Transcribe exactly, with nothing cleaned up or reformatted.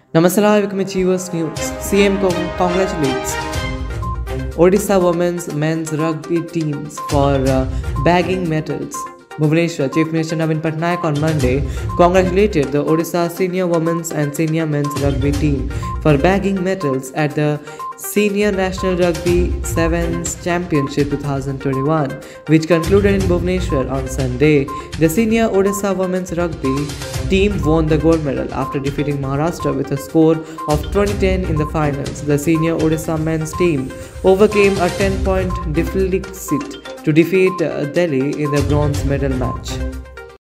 Namaste, welcome to Achievers News. C M con- congratulates Odisha women's men's rugby teams for uh, bagging medals. Bhubaneswar Chief Minister Navin Patnaik on Monday congratulated the Odisha senior women's and senior men's rugby team for bagging medals at the Senior National Rugby Sevens Championship twenty twenty-one, which concluded in Bhubaneswar on Sunday. The senior Odisha women's rugby team won the gold medal after defeating Maharashtra with a score of twenty ten in the finals. The senior Odisha men's team overcame a ten-point deficit to defeat uh, Delhi in the bronze medal match.